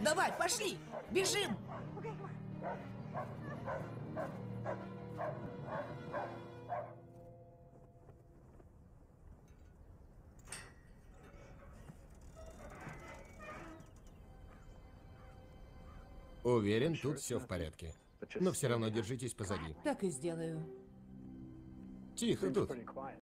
Давай, пошли! Бежим! Уверен, тут все в порядке. Но все равно держитесь позади. Так и сделаю. Тихо тут.